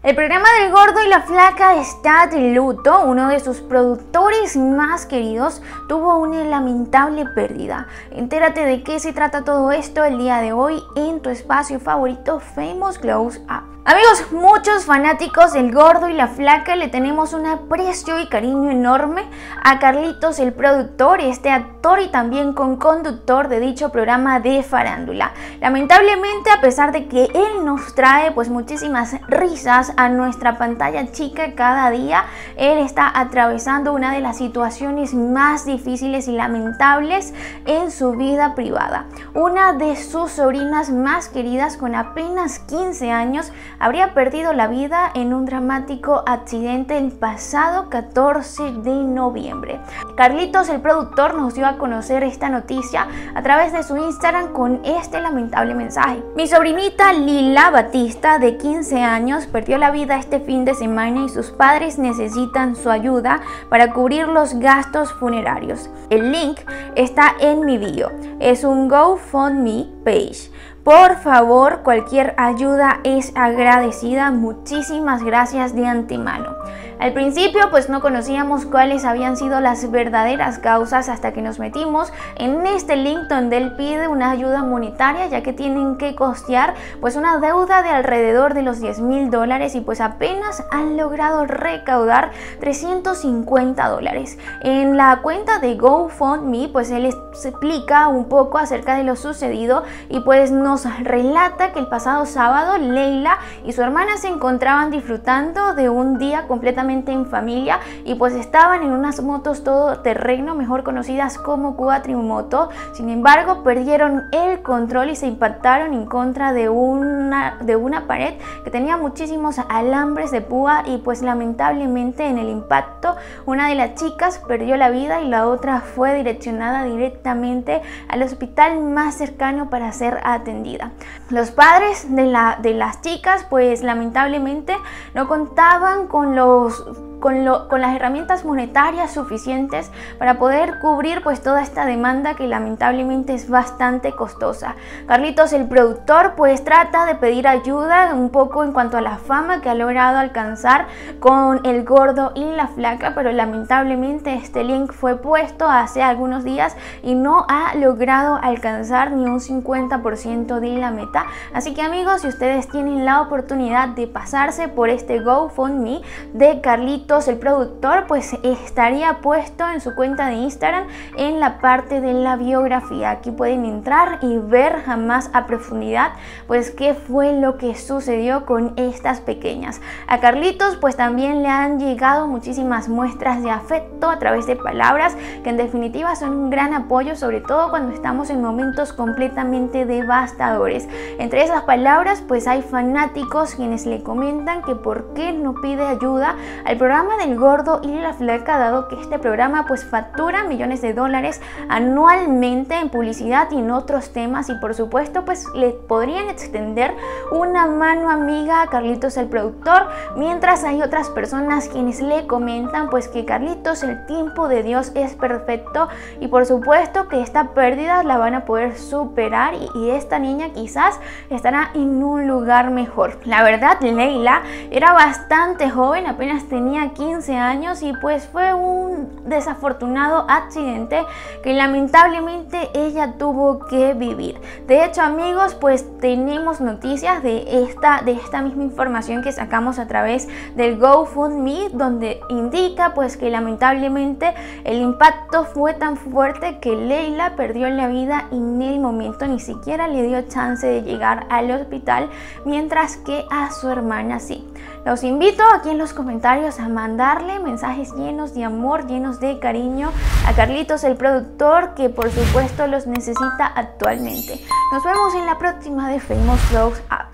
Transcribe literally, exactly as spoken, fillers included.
El programa del Gordo y la Flaca está de luto. Uno de sus productores más queridos tuvo una lamentable pérdida. Entérate de qué se trata todo esto el día de hoy en tu espacio favorito Famous Close Up. Amigos, muchos fanáticos del Gordo y la Flaca le tenemos un aprecio y cariño enorme a Carlitos, el productor, este actor y también conductor de dicho programa de farándula. Lamentablemente, a pesar de que él nos trae pues muchísimas risas a nuestra pantalla chica cada día, él está atravesando una de las situaciones más difíciles y lamentables en su vida privada. Una de sus sobrinas más queridas, con apenas quince años, habría perdido la vida en un dramático accidente el pasado catorce de noviembre. Carlitos, el productor, nos dio a conocer esta noticia a través de su Instagram con este lamentable mensaje. Mi sobrinita Lila Batista, de quince años, perdió la vida este fin de semana y sus padres necesitan su ayuda para cubrir los gastos funerarios. El link está en mi bio. Es un GoFundMe page. Por favor, cualquier ayuda es agradecida. Muchísimas gracias de antemano. Al principio pues no conocíamos cuáles habían sido las verdaderas causas hasta que nos metimos en este link donde él pide una ayuda monetaria, ya que tienen que costear pues una deuda de alrededor de los diez mil dólares y pues apenas han logrado recaudar trescientos cincuenta dólares. En la cuenta de GoFundMe pues él explica un poco acerca de lo sucedido y pues nos relata que el pasado sábado Leila y su hermana se encontraban disfrutando de un día completamente en familia y pues estaban en unas motos todoterreno, mejor conocidas como cuatrimoto. Sin embargo, perdieron el control y se impactaron en contra de una, de una pared que tenía muchísimos alambres de púa y pues lamentablemente en el impacto una de las chicas perdió la vida y la otra fue direccionada directamente al hospital más cercano para ser atendida. Los padres de, la, de las chicas pues lamentablemente no contaban con los Con, lo, con las herramientas monetarias suficientes para poder cubrir pues toda esta demanda que lamentablemente es bastante costosa. Carlitos, el productor, pues trata de pedir ayuda un poco en cuanto a la fama que ha logrado alcanzar con el Gordo y la Flaca, pero lamentablemente este link fue puesto hace algunos días y no ha logrado alcanzar ni un cincuenta por ciento de la meta. Así que amigos, si ustedes tienen la oportunidad de pasarse por este GoFundMe de Carlitos, el productor, pues estaría puesto en su cuenta de Instagram en la parte de la biografía. Aquí pueden entrar y ver jamás a profundidad pues qué fue lo que sucedió con estas pequeñas. A Carlitos pues también le han llegado muchísimas muestras de afecto a través de palabras que en definitiva son un gran apoyo, sobre todo cuando estamos en momentos completamente devastadores. Entre esas palabras pues hay fanáticos quienes le comentan que por qué no pide ayuda al programa del Gordo y la Flaca, dado que este programa pues factura millones de dólares anualmente en publicidad y en otros temas, y por supuesto pues le podrían extender una mano amiga a Carlitos, el productor, mientras hay otras personas quienes le comentan pues que Carlitos, el tiempo de Dios es perfecto y por supuesto que esta pérdida la van a poder superar y, y esta niña quizás estará en un lugar mejor. La verdad, Leila era bastante joven, apenas tenía quince años y pues fue un desafortunado accidente que lamentablemente ella tuvo que vivir. De hecho amigos, pues tenemos noticias de esta, de esta misma información que sacamos a través del GoFundMe, donde indica pues que lamentablemente el impacto fue tan fuerte que Leila perdió la vida en el momento, ni siquiera le dio chance de llegar al hospital, mientras que a su hermana sí. Los invito aquí en los comentarios a mandarle mensajes llenos de amor, llenos de cariño a Carlitos, el productor, que por supuesto los necesita actualmente. Nos vemos en la próxima de Famous Close Up.